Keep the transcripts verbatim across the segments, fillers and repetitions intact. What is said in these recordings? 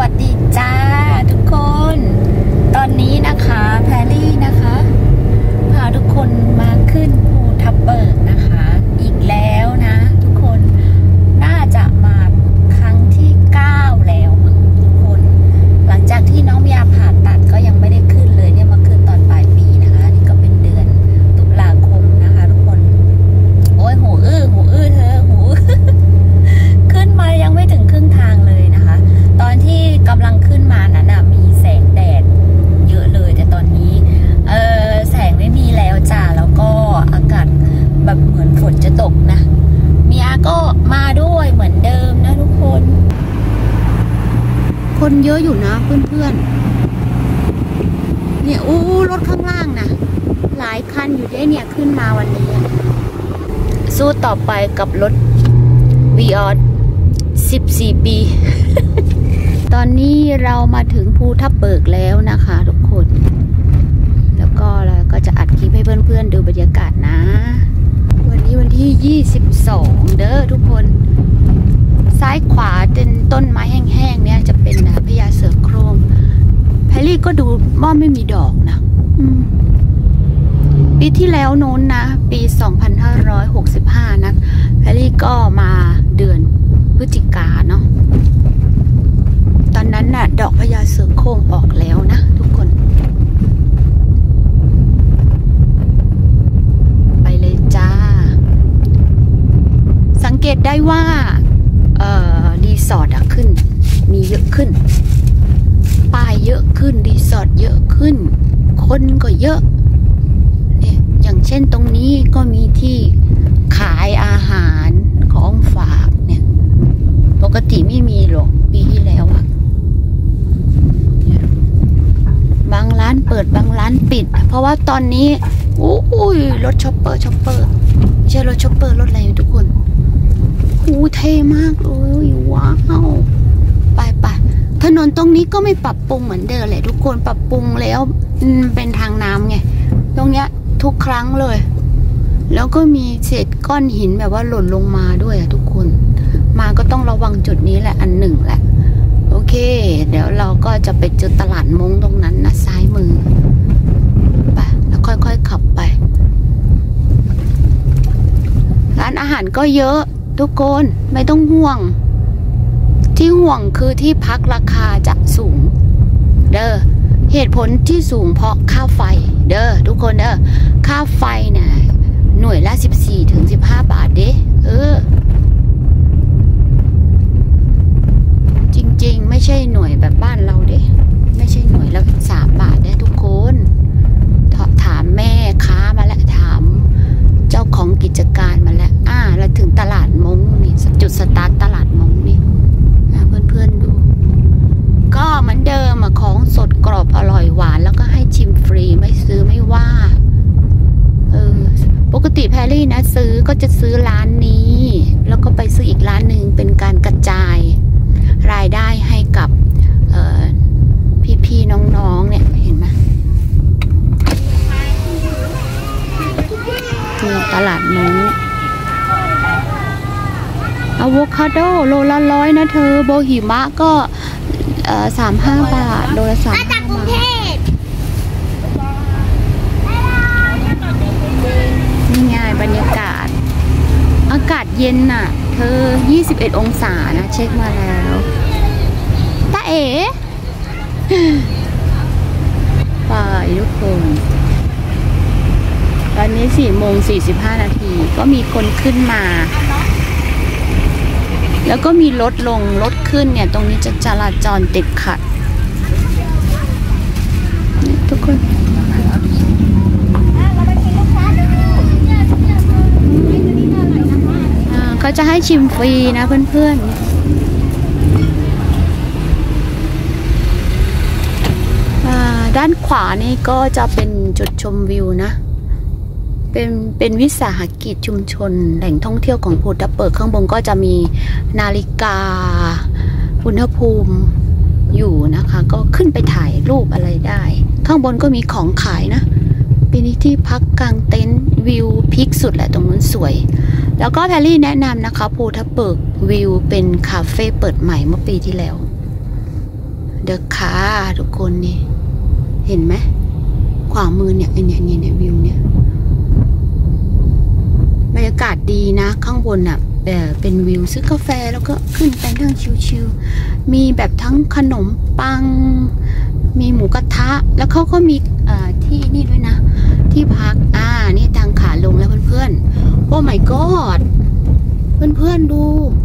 สดีจ้าทุกคนตอนนี้นะคะแพรรี่นะคะพาทุกคนมาขึ้นภูทับเบิกนะคะอีกแล้วนะทุกคนน่าจะมาครั้งที่เก้าแล้วมั้งทุกคนหลังจากที่น้องยาผ่าตัดก็ยังไม่ได้ขึ้นเลยเนี่ยมาขึ้นตอนปลายปีนะคะนี่ก็เป็นเดือนตุลาคมนะคะทุกคนโอ้ยหูอื้อหูอื้อเธอหู ขึ้นมายังไม่ถึงครึ่งทางเลยนะคะตอนที่กำลังขึ้นมานั้นนะมีแสงแดดเยอะเลยแต่ตอนนี้เออแสงไม่มีแล้วจ้าแล้วก็อากาศแบบเหมือนฝนจะตกนะเมียก็มาด้วยเหมือนเดิมนะทุกคนคนเยอะอยู่นะเพื่อนๆเนี่ยอู้รถข้างล่างนะหลายคันอยู่ได้เนี่ยขึ้นมาวันนี้สู้ต่อไปกับรถวีออสสิบสี่ปี ตอนนี้เรามาถึงภูทับเบิกแล้วนะคะทุกคนแล้วก็เราก็จะอัดคลิปให้เพื่อนๆดูบรรยากาศนะวันนี้วันที่ยี่สิบสองเด้อทุกคนซ้ายขวาเป็นต้นไม้แห้งๆเนี่ยจะเป็นนะพญาเสือโคร่งแพรรี่ก็ดูว่าไม่มีดอกนะปีที่แล้วโน้นนะปีสองพันห้าร้อยหกสิบห้านะแพรรี่ก็มาเดือนพฤศจิกาเนาะตอนนั้นน่ะดอกพญาเสือโคร่งออกแล้วนะทุกคนไปเลยจ้าสังเกตได้ว่าเอ่อรีสอร์ทอะขึ้นมีเยอะขึ้นป้ายเยอะขึ้นรีสอร์ทเยอะขึ้นคนก็เยอะเนี่ยอย่างเช่นตรงนี้ก็มีที่ขายอาหารของฝากเนี่ยปกติไม่มีหรอกปีที่แล้วอะบางร้านเปิดบางร้านปิดเพราะว่าตอนนี้อุ้ยรถช็อปเปอร์ช็อปเปอร์ไม่ใช่รถช็อปเปอร์รถอะไรทุกคนอู้เท่มากเลยว้าวไปไปถนนตรงนี้ก็ไม่ปรับปรุงเหมือนเดิมเลยทุกคนปรับปรุงแล้วเป็นทางน้ำไงตรงเนี้ยทุกครั้งเลยแล้วก็มีเศษก้อนหินแบบว่าหล่นลงมาด้วยอะทุกคนมาก็ต้องระวังจุดนี้แหละอันหนึ่งแหละโอเคเดี๋ยวเราก็จะไปเจอตลาดมงตรงนั้นนะซ้ายมือไปแล้วค่อยๆขับไปร้านอาหารก็เยอะทุกคนไม่ต้องห่วงที่ห่วงคือที่พักราคาจะสูงเด้อเหตุผลที่สูงเพราะค่าไฟเด้อทุกคนเด้อค่าไฟเนี่ยหน่วยละสิบสี่ถึงสิบห้าบาทเด้เออจริงๆไม่ใช่หน่วยแบบบ้านเราเด้ไม่ใช่หน่วยละสามบาทเด้ทุกคนถามแม่ค้ามาแล้วถามเจ้าของกิจการมาแล้วอ่าเราถึงตลาดมงนี่จุดสตาร์ทตลาดมงนี่เพื่อนๆดูก็เหมือนเดิมอะของสดกรอบอร่อยหวานแล้วก็ให้ชิมฟรีไม่ซื้อไม่ว่าเออปกติแพรรี่นะซื้อก็จะซื้อร้านนี้แล้วก็ไปซื้ออีกร้านหนึ่งเป็นการกระจายรายได้ให้กับพี่ๆน้องๆเนี่ยเห็นไหมนี่ตลาดนู้นอะโวคาโดโลละร้อยนะเธอโบหิมะก็สามห้าบาทโลละสามห้าบาทนี่ไงบรรยากาศอากาศเย็นน่ะเธอยี่สิบเอ็ดองศานะเช็คมาแล้วตาเอ๋ไปทุกคนตอนนี้สี่โมงสี่สิบห้านาทีก็มีคนขึ้นมาแล้วก็มีรถลงรถขึ้นเนี่ยตรงนี้จะจราจรติดขัดทุกคนเขาจะให้ชิมฟรีนะเพื่อนๆด้านขวานี่ก็จะเป็นจุดชมวิวนะเป็นเป็นวิสาหกิจชุมชนแหล่งท่องเที่ยวของภูทับเบิกข้างบนก็จะมีนาฬิกาอุณหภูมิอยู่นะคะก็ขึ้นไปถ่ายรูปอะไรได้ข้างบนก็มีของขายนะเป็นที่พักกลางเต็นท์วิวพีคสุดแหละตรงนั้นสวยแล้วก็แพรรี่แนะนำนะคะภูทับเบิกวิวเป็นคาเฟ่เปิดใหม่เมื่อปีที่แล้วเดอะคาทุกคนนี่เห็นไหมขวามือเนี่ยเนี่ยเนี่ยเนี่ยวิวเนี่ยบรรยากาศดีนะข้างบนอ่ะเออเป็นวิวซื้อกาแฟแล้วก็ขึ้นไปนั่งชิวๆมีแบบทั้งขนมปังมีหมูกระทะแล้วเขาก็มีเอ่อที่นี่ด้วยนะที่พักอ่านี่ทางขาลงแล้วเพื่อนๆโอ้ my god เพื่อนๆดู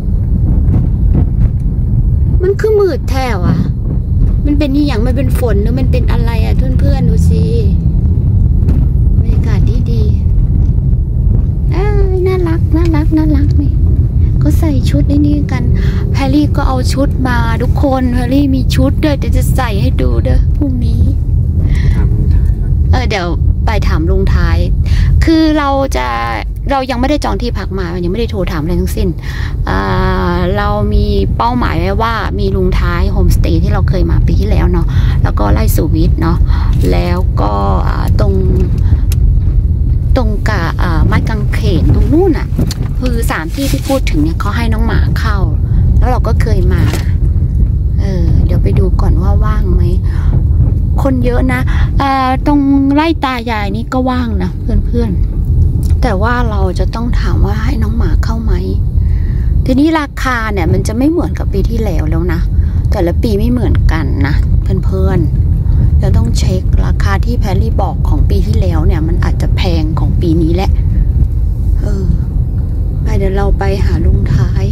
มันคือมืดแท้วะมันเป็นนี่อย่างมันเป็นฝนหรือมันเป็นอะไรอ่ะเพื่อนๆดูสิบรรยากาศดีดีอ้าวน่ารักน่ารักน่ารักไหมก็ใส่ชุดนี่กันแพรรี่ก็เอาชุดมาทุกคนแพรรี่มีชุดด้วยแต่จะใส่ให้ดูเด้อพรุ่งนี้เออเดี๋ยวไปถามลุงท้ายคือเราจะเรายังไม่ได้จองที่พักมายังไม่ได้โทรถามอะไรทั้งสิ้นเรามีเป้าหมายไว้ว่ามีลุงท้ายโฮมสเตย์ที่เราเคยมาปีที่แล้วเนาะแล้วก็ไล่สุวิทเนาะแล้วก็ตรงตรงกับไม้กางเขนตรงนู้นอ่ะคือสามที่ที่พูดถึงเนี่ยเขาให้น้องหมาเข้าแล้วเราก็เคยมาเออเดี๋ยวไปดูก่อนว่าว่างไหมคนเยอะนะตรงไล่ตายายนี่ก็ว่างนะเพื่อนๆแต่ว่าเราจะต้องถามว่าให้น้องหมาเข้าไหมทีนี้ราคาเนี่ยมันจะไม่เหมือนกับปีที่แล้วแล้วนะแต่ละปีไม่เหมือนกันนะเพื่อนๆเราต้องเช็คราคาที่แพรรี่บอกของปีที่แล้วเนี่ยมันอาจจะแพงของปีนี้แหละเออไปเดี๋ยวเราไปหาลุงท้าย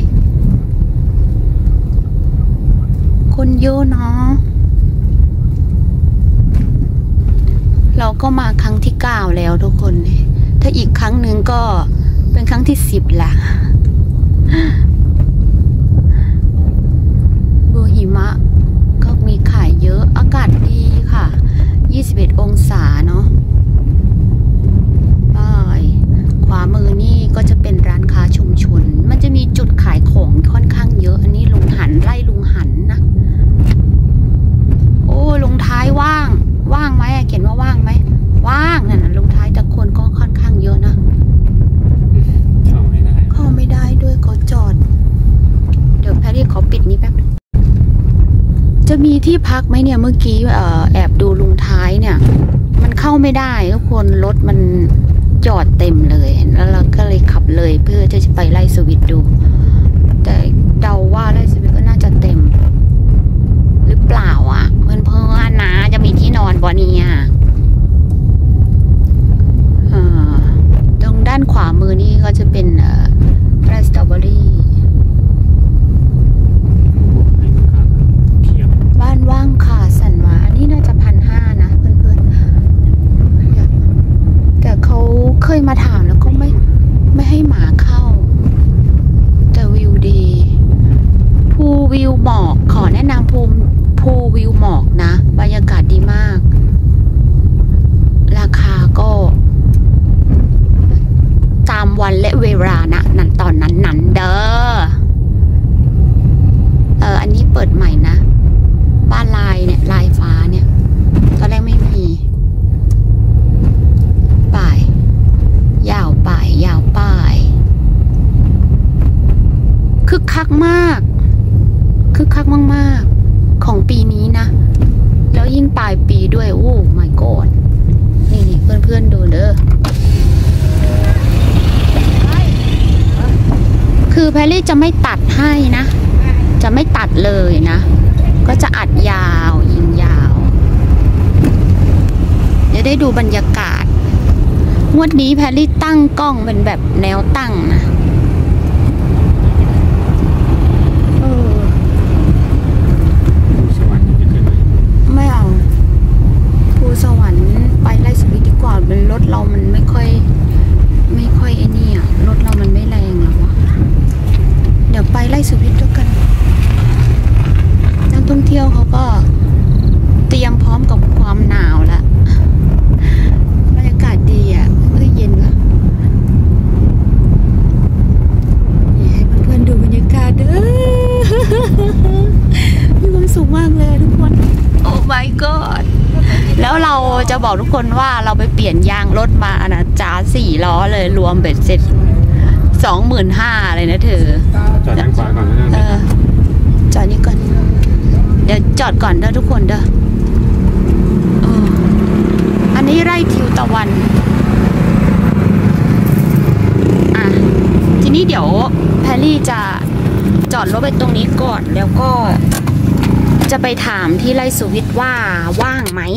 คนเยอะเนาะเราก็มาครั้งที่เก้าแล้วทุกคนถ้าอีกครั้งหนึ่งก็เป็นครั้งที่สิบละบัวหิมะก็มีขายเยอะอากาศดีค่ะยี่สิบเอ็ดองศาเนาะขวามือนี่ก็จะเป็นร้านค้าชุมชนมันจะมีจุดขายของค่อนข้างเยอะอันนี้ลุงหันไล่ลุงหันนะโอ้ลุงท้ายว่างว่างไหมเขียนว่าว่างไหมว่างนั่นนะลุงท้ายแต่คนก็ค่อนข้างเยอะนะเข้าไม่ได้เข้าไม่ได้ด้วยเขาจอดเดี๋ยวแพรรี่ขอปิดนี้แป๊บจะมีที่พักไหมเนี่ยเมื่อกี้แอบดูลุงท้ายเนี่ยมันเข้าไม่ได้ทุกคนรถมันจอดเต็มเลยแล้วเราก็เลยขับเลยเพื่อที่จะไปไล่สวิตดูแต่เดาว่าไล่สวิตก็น่าจะเต็มหรือเปล่าอ่ะเพื่อนเพื่อนนะจะมีที่นอนบ่เนี่ยตรงด้านขวามือนี่ก็จะเป็นไร่สตรอเบอรี่บ้านว่างค่ะสันวาอันนี้น่าจะพันห้านะเพื่อนๆแต่เขาเคยมาถามแล้วก็ไม่ไม่ให้หมาเข้าแต่วิวดีภูวิวหมอกขอแนะนำภูภูวิวหมอกนะบรรยากาศดีมากราคาก็ตามวันและเวลานะนั่นตอนนั้นนั้นเด้อเอออันนี้เปิดใหม่นะบ้านลายเนี่ยลายฟ้าเนี่ยตอนแรกไม่มีป่ายยาวป่ายยาวป่ายคึกคักมากคึกคักมากๆของปีนี้นะแล้วยิ่งปลายปีด้วยโอ้ my god นี่นี่เพื่อนๆดูเด้อคือแพรรี่จะไม่ตัดให้นะจะไม่ตัดเลยนะก็จะอัดยาวยิงยาวจะได้ดูบรรยากาศงวดนี้แพรรี่ตั้งกล้องเป็นแบบแนวตั้งนะไม่เอาภูสวรรค์ไปไล่สวิตดีกว่าเป็นรถเรามันไม่ค่อยไม่ค่อยไอ้นี่อ่ะรถเรามันไม่แรงหรอวะเดี๋ยวไปไล่สวิตด้วยกันนักท่องเที่ยวเขาก็เตรียมพร้อมกับความหนาวแล้วบรรยากาศดีอ่ะเอ้ยเย็นว่ะให้เพื่อนๆดูบรรยากาศเด้อมีความสุขมากเลยทุกคนโอ้ my god แล้วเราจะบอกทุกคนว่าเราไปเปลี่ยนยางรถมานะจ้าสี่ล้อเลยรวมเบ็ดเสร็จสองหมื่นห้าเลยนะเธอจอดด้านขวาก่อนนะเออจอดนี่ก่อนเดี๋ยวจอดก่อนเด้อทุกคนเด้ออันนี้ไร่ทิวตะวันอ่ะทีนี้เดี๋ยวแพรรี่จะจอดรถไปตรงนี้ก่อนแล้วก็จะไปถามที่ไร่สุวิทย์ว่าว่างไหม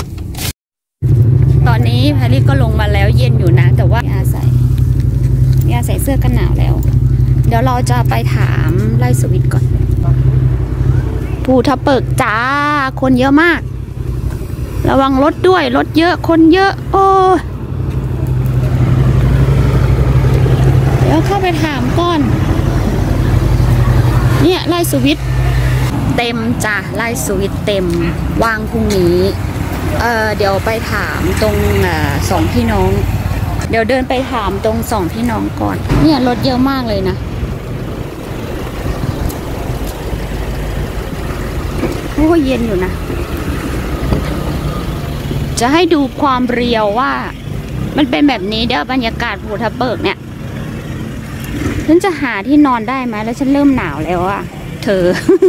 ตอนนี้แพรรี่ก็ลงมาแล้วเย็นอยู่นะแต่ว่าอาใส่อาใส่เสื้อกันหนาวแล้วเดี๋ยวเราจะไปถามไร่สุวิทย์ก่อนภูทับเบิกจ้าคนเยอะมากระวังรถด้วยรถเยอะคนเยอะโอ้เดี๋ยวเข้าไปถามก่อนเนี่ยไร่สุวิทย์เต็มจ้ะไร่สุวิทย์เต็มว่างพรุ่งนี้เออเดี๋ยวไปถามตรงสองพี่น้องเดี๋ยวเดินไปถามตรงสองพี่น้องก่อนเนี่ยรถเยอะมากเลยนะโอ้เย็นอยู่นะจะให้ดูความเรียวว่ามันเป็นแบบนี้เดี๋ยวบรรยากาศภูทับเบิกเนี่ยฉันจะหาที่นอนได้ไหมแล้วฉันเริ่มหนาวแล้วอะเธอ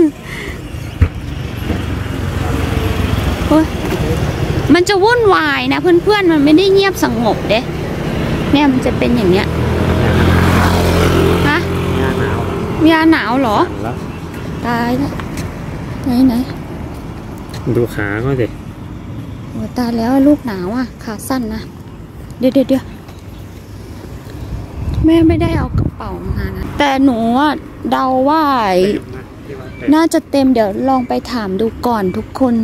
มันจะวุ่นวายนะเพื่อนๆมันไม่ได้เงียบสงบเด้เนี่ยมันจะเป็นอย่างเนี้ยฮะยาหนาวเหรอตายแล้วไหนไหนดูขาเขาสิโอ้ตายแล้วลูกหนาวอ่ะขาสั้นนะเดี๋ยวเดี๋ยวเดี๋ยวแม่ไม่ได้เอากระเป๋ามานะแต่หนูว่าเดาว่าน่าจะเต็มเดี๋ยวลองไปถามดูก่อนทุกคน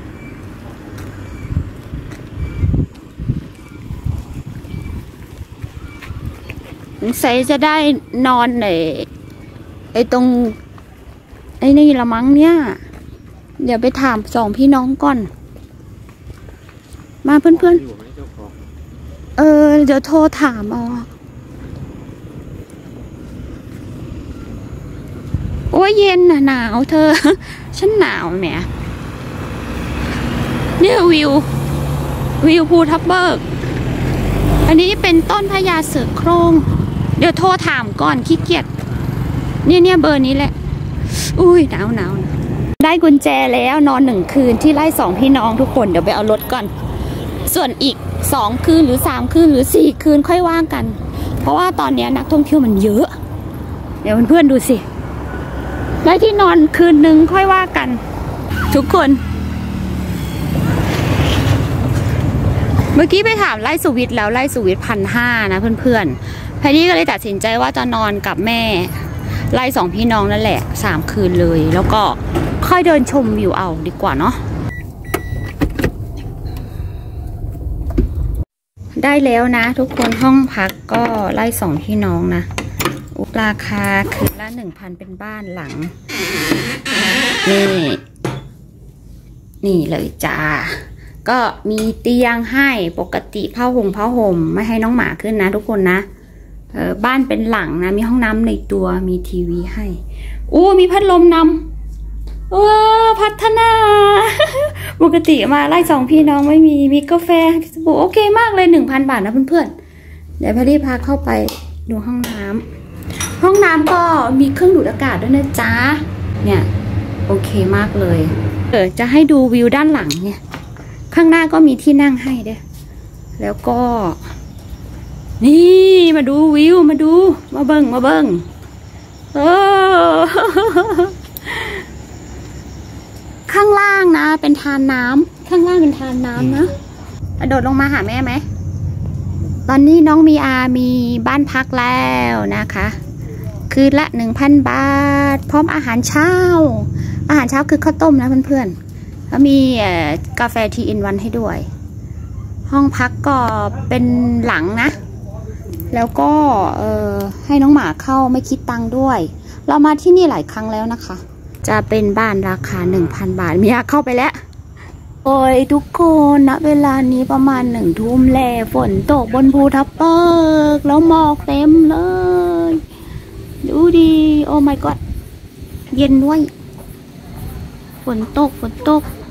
สงสัยจะได้นอนในไอ้ตรงไอ้นี่ละมั้งเนี่ยเดี๋ยวไปถามสองพี่น้องก่อนมาเพื่อนๆเออเดี๋ยวโทรถามเอาโอ้ยเย็นน่ะหนาวเธอฉันหนาวแหมเนี่ยวิววิวภูทับเบิกอันนี้เป็นต้นพญาเสือโคร่งเดี๋ยวโทรถามก่อนขี้เกียจเนี่ยเนี่ยเบอร์นี้แหละอุ้ยหนาวหนาวได้กุญแจแล้วนอนหนึ่งคืนที่ไร่สองพี่น้องทุกคนเดี๋ยวไปเอารถก่อนส่วนอีกสองคืนหรือสามคืนหรือสี่คืนค่อยว่างกันเพราะว่าตอนนี้นักท่องเที่ยวมันเยอะเดี๋ยวเพื่อนๆดูสิได้ที่นอนคืนนึงค่อยว่ากันทุกคนเมื่อกี้ไปถามไร่สุวิทย์แล้วไร่สุวิทย์พันห้านะเพื่อนๆแพรรี่ก็เลยตัดสินใจว่าจะนอนกับแม่ไร่สองพี่น้องนั่นแหละสามคืนเลยแล้วก็ค่อยเดินชมวิวเอาดีกว่าเนาะได้แล้วนะทุกคนห้องพักก็ไร่สองพี่น้องนะราคาคืนละหนึ่งพันเป็นบ้านหลังนี่นี่เลยจ้าก็มีเตียงให้ปกติผ้าห่มผ้าห่มไม่ให้น้องหมาขึ้นนะทุกคนนะเออบ้านเป็นหลังนะมีห้องน้ำในตัวมีทีวีให้อู้มีพัดลมนำว้าพัฒนาปกติมาไล่สองพี่น้องไม่มีมีกาแฟโอเคมากเลยหนึ่งพันบาทนะเพื่อนๆเดี๋ยวแพรรี่พาเข้าไปดูห้องน้ำห้องน้ำก็มีเครื่องดูดอากาศด้วยนะจ๊ะเนี่ยโอเคมากเลยเออจะให้ดูวิวด้านหลังเนี่ยข้างหน้าก็มีที่นั่งให้ด้วยแล้วก็นี่มาดูวิวมาดูมาเบิ้งมาเบิ้งเออข้างล่างนะเป็นทานน้ำข้างล่างเป็นทานน้ำนะกระโดดลงมาหาแม่ไหมตอนนี้น้องมีอามีบ้านพักแล้วนะคะคืนละหนึ่งพันบาทพร้อมอาหารเช้าอาหารเช้าคือข้าวต้มนะเพื่อนๆแล้วมีกาแฟทีอินวันให้ด้วยห้องพักก็เป็นหลังนะแล้วก็เออให้น้องหมาเข้าไม่คิดตังค์ด้วยเรามาที่นี่หลายครั้งแล้วนะคะจะเป็นบ้านราคา หนึ่งพัน บาทมีอาเข้าไปแล้วโอ้ยทุกคนณเวลานี้ประมาณหนึ่งทุ่มแล้วฝนตกบนภูทับเบิกแล้วหมอกเต็มเลยดูดีโอ้ my god เย็นด้วยฝนตกฝนตก